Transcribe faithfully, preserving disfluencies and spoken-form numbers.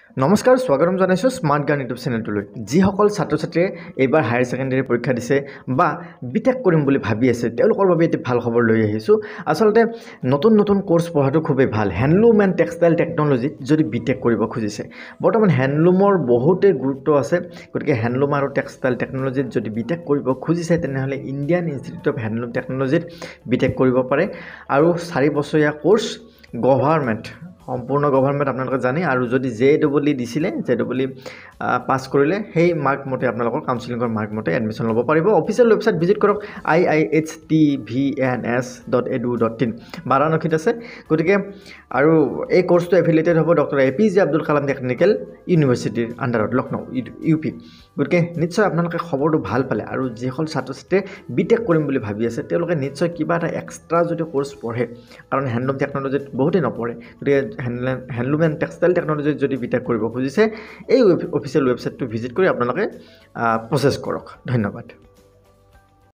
নমস্কাৰ স্বাগতম জনাইছোঁ স্মাৰ্ট গান ইউটিউব চেনেলটোলৈ যিসকল ছাত্ৰ ছাত্ৰীয়ে এইবাৰ হায়াৰ ছেকেণ্ডেৰী পৰীক্ষা দিছে বা বিটেক কৰিম বুলি ভাবি আছে তেওঁলোকৰ বাবে এটি ভাল খবৰ লৈ আহিছোঁ আচলতে নতুন নতুন কোৰ্স পঢ়াটো খুবেই ভাল হ্যান্ডলুম এণ্ড টেক্সটাইল টেকনলজি যদি বিটেক কৰিব খুজিছে বৰ্তমান হ্যান্ডলুমৰ বহুতে গুৰুত্ব আছে গতিকে হ্যান্ডলুম আৰু টেক্সটাইল টেকনলজিত যদি বিটেক কৰিব খুজিছে তেনেহলে ইণ্ডিয়ান ইনষ্টিটিউট অফ হ্যান্ডলুম টেকনলজিত বিটেক কৰিব পাৰে আৰু চাৰি বছৰীয়া কোৰ্স গভৰ্ণমেণ্ট সম্পূৰ্ণ গভৰ্ণমেণ্ট আপোনালোকে জানে আৰু যদি জে ডবল ই দিছিলে জে ডবল ই পাছ কৰিলে সেই মাৰ্ক মতে আপোনালোকৰ কাউন্সেলিংৰ মাৰ্ক মতে এডমিশন ল'ব পাৰিব অফিচিয়েল ৱেবছাইট ভিজিট কৰক I I H T V N S dot edu dot in বাৰাণসীত আছে গতিকে আৰু এই কোৰ্সটো এফিলিয়েটেড হ'ব doctor A P J Abdul Kalam technical ইউনিভাৰ্চিটিৰ আণ্ডাৰত লক্ষ্ণৌ ইউ পি গতিকে নিশ্চয় আপোনালোকে খবৰটো ভাল পালে আৰু যিসকল ছাত্ৰ ছাত্ৰীয়ে বিটেক কৰিম বুলি ভাবি আছে তেওঁলোকে নিশ্চয় কিবা এটা এক্সট্ৰা যদি কোৰ্স পঢ়ে কাৰণ হ্যান্ডলুম টেকনলজিত বহুতেই নপঢ়ে গতিকে হ্যান্ডলুম এণ্ড টেক্সটাইল টেকনলজিত যদি বিটেক কৰিব খুজিছে এই অফিচিয়েল ৱেবছাইটটো ভিজিট কৰি আপোনালোকে প্ৰচেছ কৰক ধন্যবাদ